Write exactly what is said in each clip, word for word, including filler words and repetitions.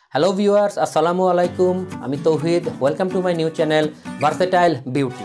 Hello viewers, Assalamu alaikum. আমি তৌহিদ. Welcome to my new channel Versatile Beauty.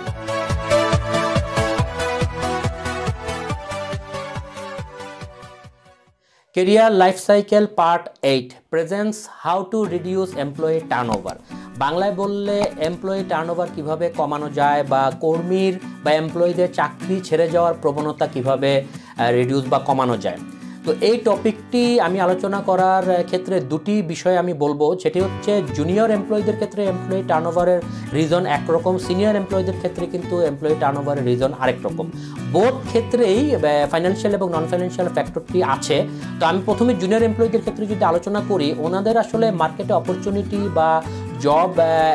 Career Life Cycle Part eight presents how to reduce employee turnover. বাংলায় বললে employee turnover কিভাবে কমানো যায় বা কর্মীর বা এমপ্লয়ীদের চাকরি ছেড়ে যাওয়ার প্রবণতা কিভাবে রিডিউস বা কমানো যায়। তো এই টপিকটি আমি আলোচনা করার ক্ষেত্রে দুটি বিষয় আমি বলবো, সেটি হচ্ছে জুনিয়র এমপ্লয়ীদের ক্ষেত্রে এমপ্লয়ি টার্নওভারের রিজন একরকম, সিনিয়র এমপ্লয়ীদের ক্ষেত্রে কিন্তু এমপ্লয়ি টার্নওভারের রিজন আরেক রকম। বোথ ক্ষেত্রেই ফাইন্যান্সিয়াল এবং নন ফাইন্যান্সিয়াল ফ্যাক্টরটি আছে। তো আমি প্রথমে জুনিয়র এমপ্লয়ীদের ক্ষেত্রে যদি আলোচনা করি, ওনাদের আসলে মার্কেটে অপরচুনিটি বা জব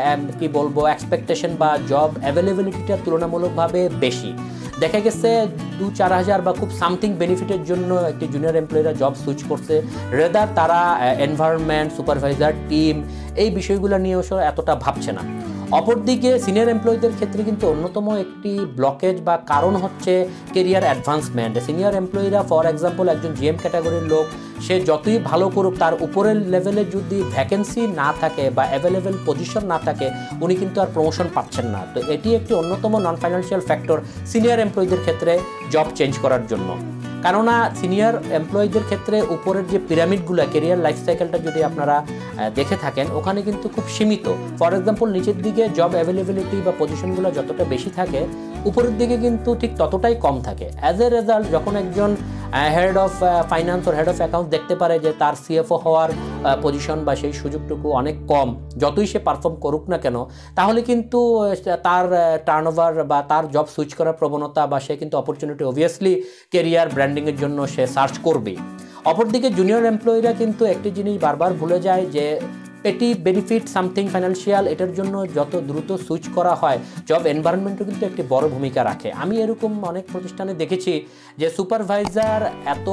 কি বলবো এক্সপেকটেশন বা জব অ্যাভেলেবিলিটিটা তুলনামূলকভাবে বেশি। দেখা গেছে দু চার হাজার বা খুব সামথিং বেনিফিটের জন্য একটি জুনিয়র এমপ্লয়িরা জব সুইচ করছে, রেদার তারা এনভায়রনমেন্ট, সুপারভাইজার, টিম এই বিষয়গুলো নিয়ে এতটা ভাবছে না। অপরদিকে সিনিয়র এমপ্লয়ীদের ক্ষেত্রে কিন্তু অন্যতম একটি ব্লকেজ বা কারণ হচ্ছে কেরিয়ার অ্যাডভান্সমেন্ট। সিনিয়র এমপ্লয়িরা ফর এক্সাম্পল একজন জিএম ক্যাটাগরির লোক, সে যতই ভালো করুক তার উপরের লেভেলে যদি ভ্যাকেন্সি না থাকে বা অ্যাভেলেবেল পজিশন না থাকে, উনি কিন্তু আর প্রমোশন পাচ্ছেন না। তো এটি একটি অন্যতম নন ফাইন্যান্সিয়াল ফ্যাক্টর সিনিয়র এমপ্লয়ীদের ক্ষেত্রে জব চেঞ্জ করার জন্য। কেননা সিনিয়র এমপ্লয়ীদের ক্ষেত্রে উপরের যে পিরামিডগুলো, কেরিয়ার লাইফ সাইকেলটা যদি আপনারা দেখে থাকেন, ওখানে কিন্তু খুব সীমিত। ফর এক্সাম্পল নিচের দিকে জব অ্যাভেলেবিলিটি বা পজিশনগুলো যতটা বেশি থাকে, উপরের দিকে কিন্তু ঠিক ততটাই কম থাকে। অ্যাজ এ রেজাল্ট যখন একজন হেড অফ ফাইন্যান্স ও হেড অফ অ্যাকাউন্টস দেখতে পারে যে তার সিএফও হওয়ার পজিশন বা সেই সুযোগটুকু অনেক কম, যতই সে পারফর্ম করুক না কেন, তাহলে কিন্তু তার টার্নওভার বা তার জব সুইচ করার প্রবণতা বা সে কিন্তু অপরচুনিটি অবভিয়াসলি কেরিয়ার ব্র্যান্ডিংয়ের জন্য সে সার্চ করবে। অপরদিকে জুনিয়র এমপ্লয়িরা কিন্তু একটি জিনিস বারবার ভুলে যায় যে পেটি বেনিফিট সামথিং ফাইন্যান্সিয়াল, এটার জন্য যত দ্রুত সুইচ করা হয়, জব এনভায়রনমেন্টও কিন্তু একটি বড় ভূমিকা রাখে। আমি এরকম অনেক প্রতিষ্ঠানে দেখেছি যে সুপারভাইজার এত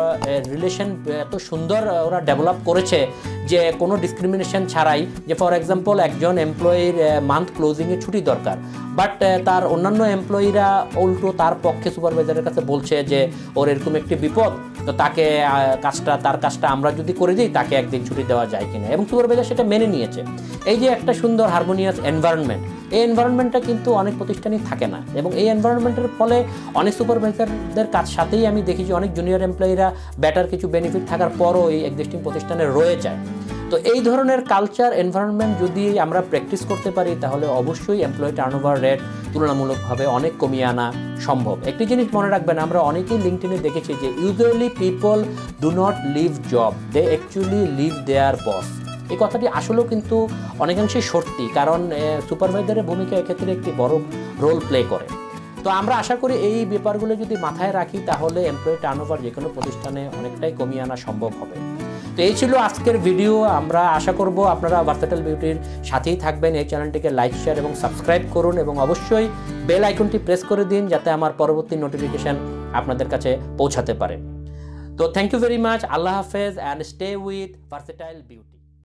রিলেশন এত সুন্দর ওরা ডেভেলপ করেছে যে কোনো ডিসক্রিমিনেশন ছাড়াই, যে ফর এক্সাম্পল একজন এমপ্লয়ির মান্থ ক্লোজিংয়ে ছুটি দরকার, বাট তার অন্যান্য এমপ্লয়িরা উল্টো তার পক্ষে সুপারভাইজারের কাছে বলছে যে ওর এরকম একটি বিপদ, তো তাকে কাজটা তার কাজটা আমরা যদি করে দিই তাকে একদিন ছুটি দেওয়া যায় কিনা, এবং সুপারভাইজার সেটা মেনে নিয়েছে। এই যে একটা সুন্দর হারমোনিয়াস এনভায়রনমেন্ট, এই এনভায়রনমেন্টটা কিন্তু অনেক প্রতিষ্ঠানই থাকে না, এবং এই এনভায়রনমেন্টের ফলে অনেক সুপারভাইজারদের কাজ সাথেই আমি দেখি যে অনেক জুনিয়র এমপ্লয়িরা বেটার কিছু বেনিফিট থাকার পরও এই এক্সিস্টিং প্রতিষ্ঠানে রয়ে যায়। তো এই ধরনের কালচার এনভায়রনমেন্ট যদি আমরা প্র্যাকটিস করতে পারি, তাহলে অবশ্যই এমপ্লয়ি টার্নওভার রেট তুলনামূলকভাবে অনেক কমিয়ে আনা সম্ভব। একটি জিনিস মনে রাখবেন, আমরা অনেকেই লিঙ্কডইনে দেখেছি যে usually people do not leave job, they actually leave their boss. এই কথাটি আসলেও কিন্তু অনেকাংশেই সত্যি, কারণ সুপারভাইজারের ভূমিকা এক্ষেত্রে একটি বড় রোল প্লে করে। তো আমরা আশা করি এই ব্যাপারগুলো যদি মাথায় রাখি, তাহলে এমপ্লয়ি টার্নওভার যে কোনো প্রতিষ্ঠানে অনেকটাই কমিয়ে আনা সম্ভব হবে। তো এই ছিল আজকের ভিডিও। আমরা আশা করব আপনারা ভার্সেটাইল বিউটির সাথেই থাকবেন। এই চ্যানেলটিকে লাইক, শেয়ার এবং সাবস্ক্রাইব করুন, এবং অবশ্যই বেল আইকনটি প্রেস করে দিন যাতে আমার পরবর্তী নোটিফিকেশন আপনাদের কাছে পৌঁছাতে পারে। তো থ্যাংক ইউ ভেরি মাচ। আল্লাহ হাফেজ and stay with Versatile beauty.